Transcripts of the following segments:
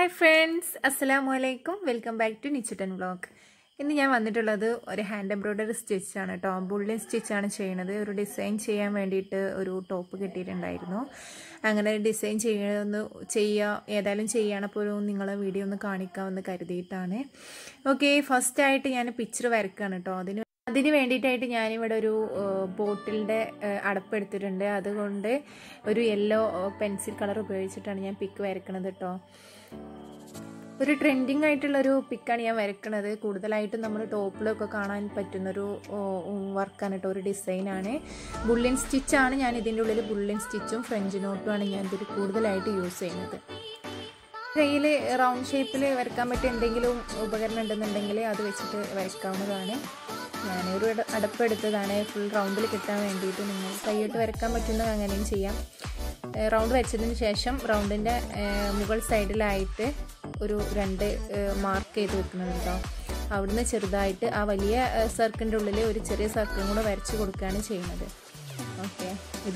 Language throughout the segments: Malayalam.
Hi friends, Assalamualaikum. Welcome back to Nice Embroidery vlog. ഇന്ന് ഞാൻ വന്നിട്ടുള്ളത് ഒരു ഹാൻഡ് എംബ്രോയിഡറി സ്റ്റിച്ച് ആണ് ട്ടോ. ബുള്ളിയൻ സ്റ്റിച്ച് ആണ് ചെയ്യുന്നത്. ഒരു ഡിസൈൻ ചെയ്യാൻ വേണ്ടിയിട്ട് ഒരു ടോപ്പ് കിട്ടിയിട്ടുണ്ടായിരുന്നു. അങ്ങനെ ഡിസൈൻ ഏതായാലും ചെയ്യണം അപ്പോൾ നിങ്ങളെ വീഡിയോ ഒന്ന് കാണിക്കാമെന്ന് കരുതിയിട്ടാണ്. ഓക്കേ, ഫസ്റ്റ് ആയിട്ട് ഞാൻ പിക്ചർ വരയ്ക്കാണ് ട്ടോ. അതിന് വേണ്ടിയിട്ടായിട്ട് ഞാനിവിടെ ഒരു ബോട്ടിലിൻ്റെ അടപ്പെടുത്തിട്ടുണ്ട്. അതുകൊണ്ട് ഒരു യെല്ലോ പെൻസിൽ കളർ ഉപയോഗിച്ചിട്ടാണ് ഞാൻ പിക്ക് വരയ്ക്കുന്നത് കേട്ടോ. ഒരു ട്രെൻഡിങ് ആയിട്ടുള്ളൊരു പിക്കാണ് ഞാൻ വരയ്ക്കുന്നത്. കൂടുതലായിട്ടും നമ്മൾ ടോപ്പിലൊക്കെ കാണാൻ പറ്റുന്നൊരു വർക്കാണ് കേട്ടോ, ഒരു ഡിസൈനാണ്. ബുള്ളിയൻ സ്റ്റിച്ചാണ്. ഞാൻ ഇതിൻ്റെ ഉള്ളിൽ ബുള്ളിയൻ സ്റ്റിച്ചും ഫ്രഞ്ച് നോട്ടുമാണ് ഞാൻ ഇതിൽ കൂടുതലായിട്ട് യൂസ് ചെയ്യുന്നത്. കയ്യിൽ റൗണ്ട് ഷേപ്പിൽ വരയ്ക്കാൻ പറ്റിയ എന്തെങ്കിലും ഉപകരണം ഉണ്ടെന്നുണ്ടെങ്കിൽ അത് വെച്ചിട്ട് വരയ്ക്കാവുന്നതാണ്. ഞാനൊരു അടപ്പെടുത്തതാണ് ഫുൾ റൗണ്ടിൽ കിട്ടാൻ വേണ്ടിയിട്ട്. നിങ്ങൾ കൈയിട്ട് വരയ്ക്കാൻ പറ്റുന്നത് അങ്ങനെയും ചെയ്യാം. റൗണ്ട് വെച്ചതിന് ശേഷം റൗണ്ടിൻ്റെ മുകൾ സൈഡിലായിട്ട് ഒരു 2 മാർക്ക് ചെയ്ത് വെക്കുന്നുണ്ട് കേട്ടോ. അവിടുന്ന് ചെറുതായിട്ട് ആ വലിയ സർക്കിളിൻ്റെ ഉള്ളിൽ ഒരു ചെറിയ സർക്കിളും കൂടെ വരച്ച് കൊടുക്കുകയാണ് ചെയ്യുന്നത്. ഓക്കെ,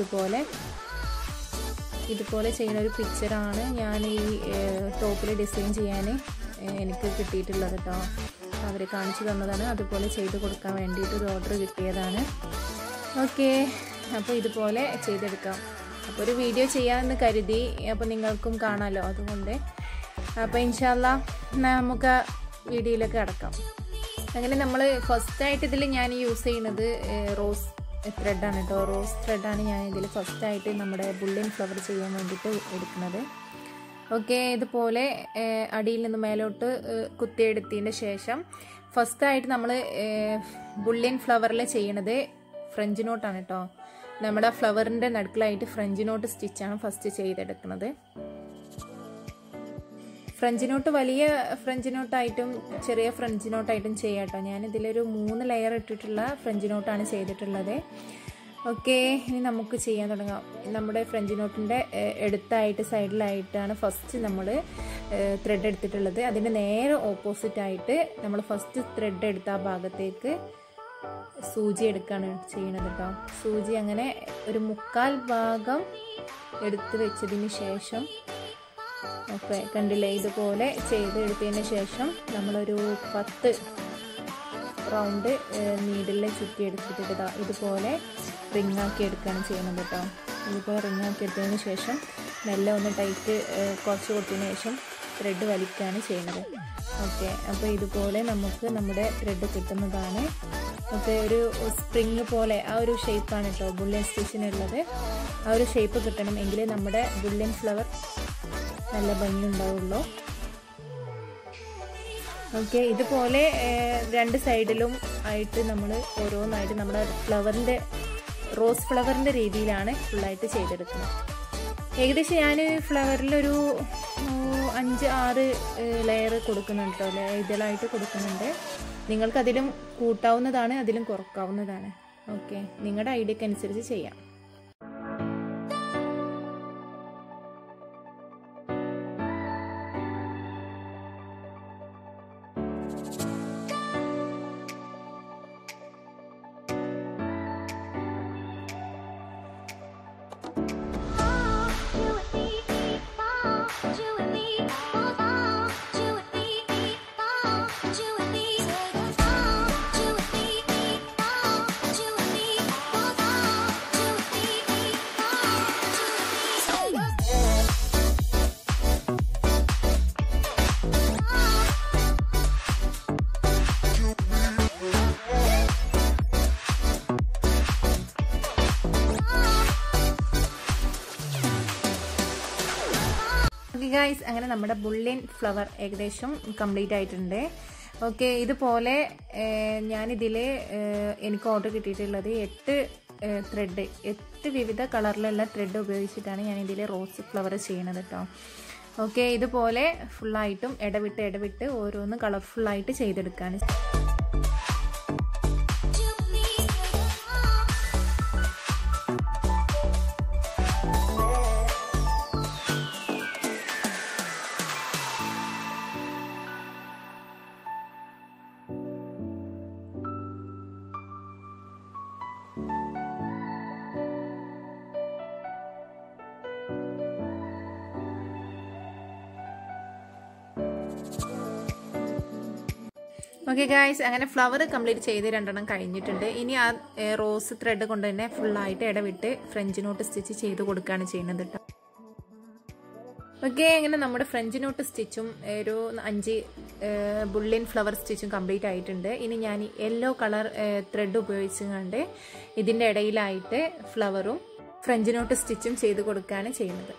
ഇതുപോലെ ചെയ്യുന്ന ഒരു പിക്ചറാണ് ഞാൻ ഈ ടോപ്പിൽ ഡിസൈൻ ചെയ്യാൻ എനിക്ക് കിട്ടിയിട്ടുള്ളത് കേട്ടോ. അവർ കാണിച്ചു തന്നതാണ്. അതുപോലെ ചെയ്ത് കൊടുക്കാൻ വേണ്ടിയിട്ട് ഒരു ഓർഡർ കിട്ടിയതാണ്. ഓക്കെ, അപ്പോൾ ഇതുപോലെ ചെയ്തെടുക്കാം. അപ്പോൾ ഒരു വീഡിയോ ചെയ്യാമെന്ന് കരുതി. അപ്പോൾ നിങ്ങൾക്കും കാണാമല്ലോ, അതുകൊണ്ട് അപ്പോൾ ഇൻഷാല്ലാ നമുക്ക് വീഡിയോയിലേക്ക് കടക്കാം. അങ്ങനെ നമ്മൾ ഫസ്റ്റായിട്ട് ഇതിൽ ഞാൻ യൂസ് ചെയ്യുന്നത് റോസ് ത്രെഡാണ് കേട്ടോ. റോസ് ത്രെഡാണ് ഞാൻ ഇതിൽ ഫസ്റ്റായിട്ട് നമ്മുടെ ബുള്ളിയൻ ഫ്ലവർ ചെയ്യാൻ വേണ്ടിയിട്ട് എടുക്കുന്നത്. ഓക്കെ, ഇതുപോലെ അടിയിൽ നിന്ന് മേലോട്ട് കുത്തിയെടുത്തതിന് ശേഷം ഫസ്റ്റായിട്ട് നമ്മൾ ബുള്ളിയൻ ഫ്ലവറിൽ ചെയ്യണത് ഫ്രഞ്ച് നോട്ടാണ് കേട്ടോ. നമ്മുടെ ഫ്ലവറിൻ്റെ നടുക്കിലായിട്ട് ഫ്രഞ്ച് നോട്ട് സ്റ്റിച്ചാണ് ഫസ്റ്റ് ചെയ്തെടുക്കുന്നത്. ഫ്രഞ്ച് നോട്ട് വലിയ ഫ്രഞ്ച് നോട്ടായിട്ടും ചെറിയ ഫ്രഞ്ച് നോട്ടായിട്ടും ചെയ്യാം കേട്ടോ. ഞാനിതിലൊരു 3 ലെയർ ഇട്ടിട്ടുള്ള ഫ്രഞ്ച് നോട്ടാണ് ചെയ്തിട്ടുള്ളത്. ഓക്കെ, ഇനി നമുക്ക് ചെയ്യാൻ തുടങ്ങാം. നമ്മുടെ ഫ്രഞ്ച് നോട്ടിൻ്റെ എടുത്തായിട്ട് സൈഡിലായിട്ടാണ് ഫസ്റ്റ് നമ്മൾ ത്രെഡ് എടുത്തിട്ടുള്ളത്. അതിൻ്റെ നേരെ ഓപ്പോസിറ്റായിട്ട് നമ്മൾ ഫസ്റ്റ് ത്രെഡ് എടുത്ത ആ ഭാഗത്തേക്ക് സൂചി എടുക്കുകയാണ് ചെയ്യണത് കേട്ടോ. സൂചി അങ്ങനെ ഒരു 1/4 ഭാഗം എടുത്ത് വെച്ചതിന് ശേഷം ഓക്കെ, കണ്ടില്ലേ, ഇതുപോലെ ചെയ്തെടുത്തതിന് ശേഷം നമ്മളൊരു 10 റൗണ്ട് നീഡിൽ ചുറ്റിയെടുത്തിട്ട് ഇതുപോലെ റിങ്ങാക്കി എടുക്കുകയാണ് ചെയ്യുന്നത് കേട്ടോ. ഇതുപോലെ റിങ്ങാക്കി എടുത്തതിന് ശേഷം മെല്ലെ ഒന്ന് ടൈറ്റ് കുറച്ച് കൊടുത്തതിന് ശേഷം ത്രെഡ് വലിക്കുകയാണ് ചെയ്യുന്നത്. ഓക്കെ, അപ്പോൾ ഇതുപോലെ നമുക്ക് നമ്മുടെ ത്രെഡ് കിട്ടുന്നതാണ്. ഓക്കെ, ഒരു സ്പ്രിങ് പോലെ ആ ഒരു ഷേപ്പാണ് കേട്ടോ ബുള്ളിയൻ സ്റ്റിച്ചിനുള്ളത്. ആ ഒരു ഷേപ്പ് കിട്ടണം എങ്കിലേ നമ്മുടെ ബുള്ളിയൻ ഫ്ലവർ നല്ല ഭംഗി ഉണ്ടാവുള്ളൂ. ഓക്കെ, ഇതുപോലെ 2 സൈഡിലും ആയിട്ട് നമ്മൾ ഓരോന്നായിട്ട് നമ്മുടെ റോസ് ഫ്ലവറിൻ്റെ രീതിയിലാണ് ഫുള്ളായിട്ട് ചെയ്തെടുക്കുന്നത്. ഏകദേശം ഞാൻ ഫ്ലവറിലൊരു 5-6 ലെയർ കൊടുക്കുന്നുണ്ട് കേട്ടോ. ഇതിലായിട്ട് കൊടുക്കുന്നുണ്ട്. നിങ്ങൾക്കതിലും കൂട്ടാവുന്നതാണ്, അതിലും കുറക്കാവുന്നതാണ്. ഓക്കെ, നിങ്ങളുടെ ഐഡിയക്ക് അനുസരിച്ച് ചെയ്യാം. ഗൈസ്, അങ്ങനെ നമ്മുടെ ബുള്ളിയൻ ഫ്ലവർ ഏകദേശം കംപ്ലീറ്റ് ആയിട്ടുണ്ട്. ഓക്കെ, ഇതുപോലെ ഞാനിതിൽ എനിക്ക് ഓർഡർ കിട്ടിയിട്ടുള്ളത് 8 വിവിധ കളറിലുള്ള ത്രെഡ് ഉപയോഗിച്ചിട്ടാണ് ഞാനിതിൽ റോസ് ഫ്ലവർ ചെയ്യണത് കേട്ടോ. ഓക്കെ, ഇതുപോലെ ഫുള്ളായിട്ടും ഇടവിട്ട് ഓരോന്ന് കളർഫുള്ളായിട്ട് ചെയ്തെടുക്കുകയാണ്. ഓക്കെ ഗായ്സ്, അങ്ങനെ ഫ്ലവർ കംപ്ലീറ്റ് ചെയ്ത് 2 കഴിഞ്ഞിട്ടുണ്ട്. ഇനി ആ റോസ് ത്രെഡ് കൊണ്ട് തന്നെ ഫുള്ളായിട്ട് ഇടവിട്ട് ഫ്രഞ്ച് നോട്ട് സ്റ്റിച്ച് ചെയ്ത് കൊടുക്കുകയാണ് ചെയ്യുന്നത് കേട്ടോ. ഓക്കെ, അങ്ങനെ നമ്മുടെ ഫ്രഞ്ച് നോട്ട് സ്റ്റിച്ചും ഒരു 5 ബുള്ളിയൻ ഫ്ലവർ സ്റ്റിച്ചും കംപ്ലീറ്റ് ആയിട്ടുണ്ട്. ഇനി ഞാൻ യെല്ലോ കളർ ത്രെഡ് ഉപയോഗിച്ചുകൊണ്ട് ഇതിൻ്റെ ഇടയിലായിട്ട് ഫ്ലവറും ഫ്രഞ്ച് നോട്ട് സ്റ്റിച്ചും ചെയ്ത് കൊടുക്കുകയാണ് ചെയ്യുന്നത്.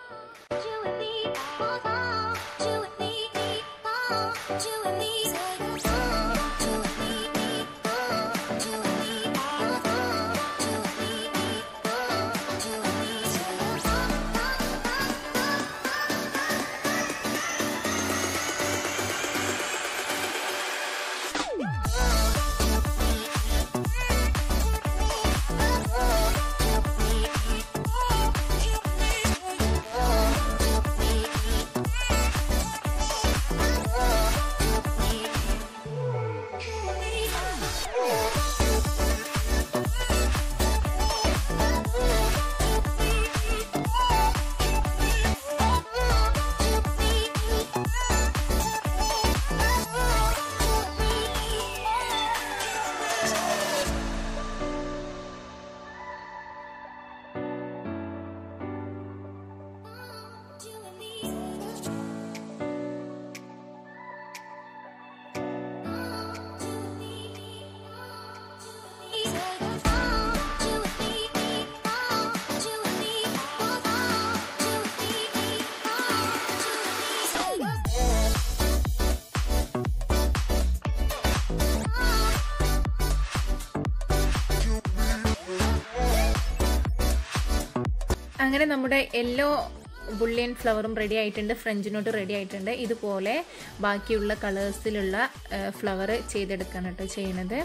അങ്ങനെ നമ്മുടെ യെല്ലോ ബുള്ളിയൻ ഫ്ലവറും റെഡി ആയിട്ടുണ്ട്, ഫ്രഞ്ച് നോട്ട് റെഡി ആയിട്ടുണ്ട്. ഇതുപോലെ ബാക്കിയുള്ള കളേഴ്സിലുള്ള ഫ്ലവർ ചെയ്തെടുക്കാണ് കേട്ടോ ചെയ്യുന്നത്.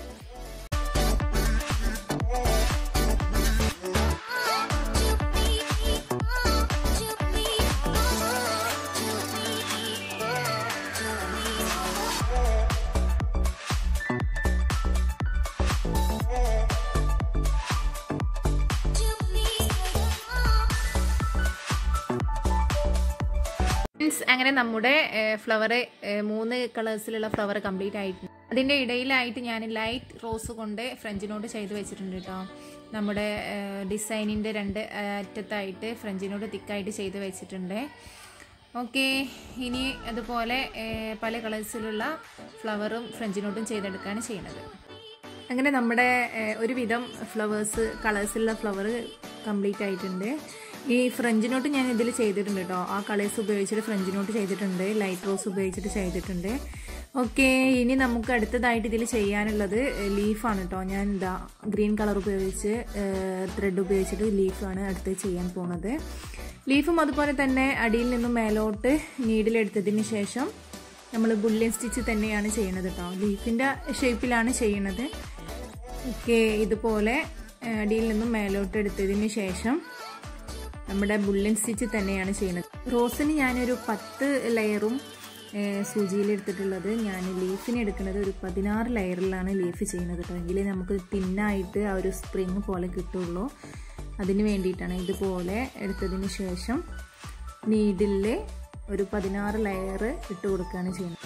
അങ്ങനെ നമ്മുടെ ഫ്ലവർ 3 കളേഴ്സിലുള്ള ഫ്ലവർ കംപ്ലീറ്റ് ആയിട്ടുണ്ട്. അതിൻ്റെ ഇടയിലായിട്ട് ഞാൻ ലൈറ്റ് റോസ് കൊണ്ട് ഫ്രഞ്ച് നോട്ട് ചെയ്ത് വെച്ചിട്ടുണ്ട് കേട്ടോ. നമ്മുടെ ഡിസൈനിൻ്റെ 2 അറ്റത്തായിട്ട് ഫ്രഞ്ച് നോട്ട് തിക്കായിട്ട് ചെയ്ത് വെച്ചിട്ടുണ്ട്. ഓക്കെ, ഇനി അതുപോലെ പല കളേഴ്സിലുള്ള ഫ്ലവറും ഫ്രഞ്ച് നോട്ടും ചെയ്തെടുക്കുകയാണ് ചെയ്യുന്നത്. അങ്ങനെ നമ്മുടെ ഒരുവിധം കളേഴ്സിലുള്ള ഫ്ലവർ കംപ്ലീറ്റ് ആയിട്ടുണ്ട്. ഈ ഫ്രഞ്ച് നോട്ട് ഞാൻ ഇതിൽ ചെയ്തിട്ടുണ്ട് കേട്ടോ. ആ കളേഴ്സ് ഉപയോഗിച്ചിട്ട് ഫ്രഞ്ച് നോട്ട് ചെയ്തിട്ടുണ്ട്, ലൈറ്റ് റോസ് ഉപയോഗിച്ചിട്ട് ചെയ്തിട്ടുണ്ട്. ഓക്കെ, ഇനി നമുക്ക് അടുത്തതായിട്ട് ഇതിൽ ചെയ്യാനുള്ളത് ലീഫാണ് കേട്ടോ. ഞാൻ ഗ്രീൻ കളർ ഉപയോഗിച്ച് ത്രെഡ് ഉപയോഗിച്ചിട്ട് ലീഫാണ് അടുത്ത് ചെയ്യാൻ പോകുന്നത്. ലീഫും അതുപോലെ തന്നെ അടിയിൽ നിന്നും മേലോട്ട് നീഡിലെടുത്തതിന് ശേഷം നമ്മൾ ബുള്ളിയൻ സ്റ്റിച്ച് തന്നെയാണ് ചെയ്യുന്നത് കേട്ടോ. ലീഫിൻ്റെ ഷേപ്പിലാണ് ചെയ്യുന്നത്. ഓക്കെ, ഇതുപോലെ അടിയിൽ നിന്നും മേലോട്ട് എടുത്തതിന് ശേഷം നമ്മുടെ ബുള്ളിയൻ സ്റ്റിച്ച് തന്നെയാണ് ചെയ്യുന്നത്. റോസിന് ഞാനൊരു 10 ലെയറും സൂചിയിലെടുത്തിട്ടുള്ളത്. ഞാൻ ലീഫിന് എടുക്കുന്നത് ഒരു 16 ലെയറിലാണ് ലീഫ് ചെയ്യുന്നത് കേട്ടോ. എങ്കിലേ നമുക്ക് തിന്നായിട്ട് ആ ഒരു സ്പ്രിങ് പോലെ കിട്ടുള്ളൂ. അതിന് വേണ്ടിയിട്ടാണ് ഇതുപോലെ എടുത്തതിന് ശേഷം നീഡിൽ ഒരു 16 ലെയർ ഇട്ട് കൊടുക്കുകയാണ് ചെയ്യുന്നത്.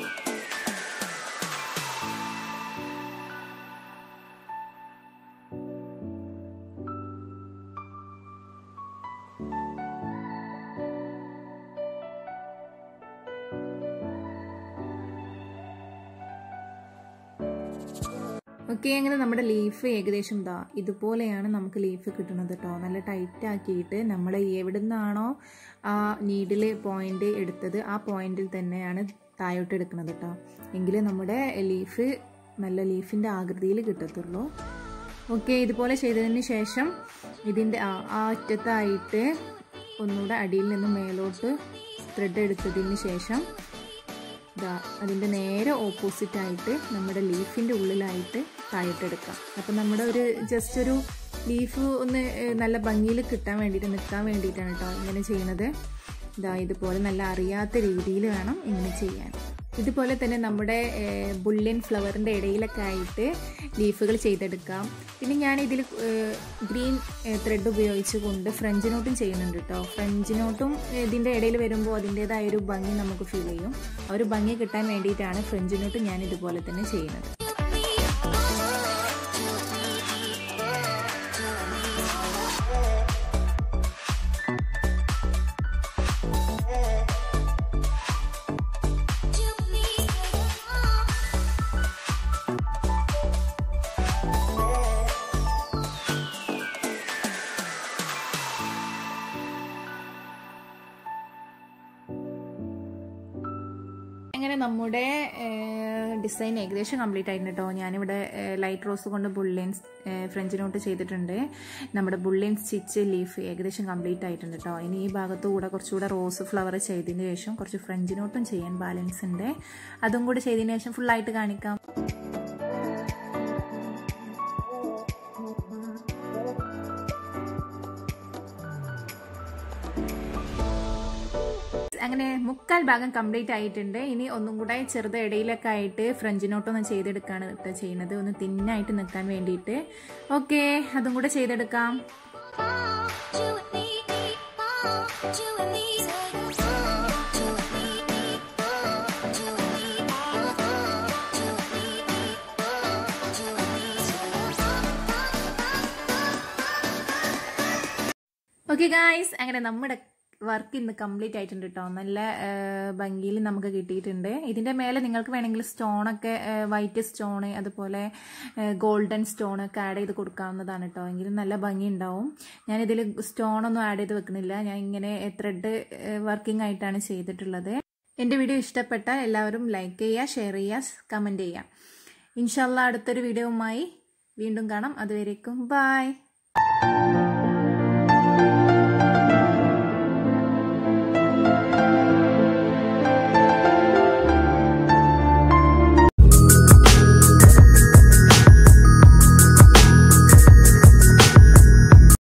ഓക്കെ, അങ്ങനെ നമ്മുടെ ലീഫ് ഏകദേശം ഇതുപോലെയാണ് നമുക്ക് ലീഫ് കിട്ടുന്നത് കേട്ടോ. നല്ല ടൈറ്റ് ആക്കിയിട്ട് നമ്മൾ എവിടെ നിന്നാണോ ആ നീഡിൽ പോയിന്റ് എടുത്തത് ആ പോയിന്റിൽ തന്നെയാണ് താഴോട്ട് എടുക്കുന്നത് കേട്ടോ. എങ്കിലേ നമ്മുടെ ലീഫ് നല്ല ലീഫിൻ്റെ ആകൃതിയിൽ കിട്ടത്തുള്ളൂ. ഓക്കെ, ഇതുപോലെ ചെയ്തതിന് ശേഷം ഇതിൻ്റെ ആ അറ്റത്തായിട്ട് ഒന്നുകൂടെ അടിയിൽ നിന്ന് മേലോട്ട് ത്രെഡ് എടുത്തതിന് ശേഷം അതിൻ്റെ നേരെ ഓപ്പോസിറ്റായിട്ട് നമ്മുടെ ലീഫിൻ്റെ ഉള്ളിലായിട്ട് താഴോട്ടെടുക്കാം. അപ്പം നമ്മുടെ ജസ്റ്റ് ഒരു ലീഫ് ഒന്ന് നല്ല ഭംഗിയിൽ നിൽക്കാൻ വേണ്ടിയിട്ടാണ് കേട്ടോ ഇങ്ങനെ ചെയ്യുന്നത്. ഇതുപോലെ നല്ല അറിയാത്ത രീതിയിൽ വേണം ഇങ്ങനെ ചെയ്യാൻ. ഇതുപോലെ തന്നെ നമ്മുടെ ബുള്ളിയൻ ഫ്ലവറിൻ്റെ ഇടയിലൊക്കെ ആയിട്ട് ലീഫുകൾ ചെയ്തെടുക്കാം. പിന്നെ ഞാനിതിൽ ഗ്രീൻ ത്രെഡ് ഉപയോഗിച്ചുകൊണ്ട് ഫ്രഞ്ച് നോട്ടും ചെയ്യുന്നുണ്ട് കേട്ടോ. ഫ്രഞ്ച് നോട്ടും ഇതിൻ്റെ ഇടയിൽ വരുമ്പോൾ അതിൻ്റേതായൊരു ഭംഗി നമുക്ക് ഫീൽ ചെയ്യും. ആ ഒരു ഭംഗി കിട്ടാൻ വേണ്ടിയിട്ടാണ് ഫ്രഞ്ച് നോട്ട് ഞാൻ ഇതുപോലെ തന്നെ ചെയ്യുന്നത്. അങ്ങനെ നമ്മുടെ ഡിസൈൻ ഏകദേശം കംപ്ലീറ്റ് ആയിട്ടുണ്ട് കേട്ടോ. ഞാനിവിടെ ലൈറ്റ് റോസ് കൊണ്ട് ബുള്ളിയൻ ഫ്രഞ്ച് നോട്ട് ചെയ്തിട്ടുണ്ട്. നമ്മുടെ ബുള്ളിയൻ സ്റ്റിച്ച് ലീഫ് ഏകദേശം കംപ്ലീറ്റ് ആയിട്ടുണ്ട് കേട്ടോ. ഇനി ഈ ഭാഗത്തുകൂടെ കുറച്ചുകൂടെ റോസ് ഫ്ലവർ ചെയ്തതിന് ശേഷം കുറച്ച് ഫ്രഞ്ച് നോട്ടും ചെയ്യാൻ ബാലൻസ് ഉണ്ട്. അതും കൂടി ചെയ്തതിന് ശേഷം ഫുള്ളായിട്ട് കാണിക്കാം. അങ്ങനെ മുക്കാൽ ഭാഗം കംപ്ലീറ്റ് ആയിട്ടുണ്ട്. ഇനി ഒന്നും കൂടെ ചെറുത് ഇടയിലൊക്കെ ആയിട്ട് ഫ്രഞ്ച് നോട്ടൊന്ന് ചെയ്തെടുക്കുകയാണ് ചെയ്യുന്നത്, ഒന്ന് തിന്നായിട്ട് നിൽക്കാൻ വേണ്ടിയിട്ട്. ഓക്കെ, അതും കൂടെ ചെയ്തെടുക്കാം. ഓക്കെ ഗായ്സ്, അങ്ങനെ നമ്മുടെ വർക്ക് ഇന്ന് കംപ്ലീറ്റ് ആയിട്ടുണ്ട് കേട്ടോ. നല്ല ഭംഗിയിൽ നമുക്ക് കിട്ടിയിട്ടുണ്ട്. ഇതിൻ്റെ മേലെ നിങ്ങൾക്ക് വേണമെങ്കിൽ സ്റ്റോണൊക്കെ വൈറ്റ് സ്റ്റോണ് അതുപോലെ ഗോൾഡൻ സ്റ്റോണൊക്കെ ആഡ് ചെയ്ത് കൊടുക്കാവുന്നതാണ് കേട്ടോ. എങ്കിലും നല്ല ഭംഗി ഉണ്ടാവും. ഞാനിതിൽ സ്റ്റോണൊന്നും ആഡ് ചെയ്ത് വെക്കുന്നില്ല. ഞാൻ ഇങ്ങനെ ത്രെഡ് വർക്കിംഗ് ആയിട്ടാണ് ചെയ്തിട്ടുള്ളത്. എൻ്റെ വീഡിയോ ഇഷ്ടപ്പെട്ട എല്ലാവരും ലൈക്ക് ചെയ്യുക, ഷെയർ ചെയ്യുക, കമൻറ്റ് ചെയ്യുക. ഇൻഷാല്ലാ അടുത്തൊരു വീഡിയോവുമായി വീണ്ടും കാണാം. അതുവരേക്കും ബൈ.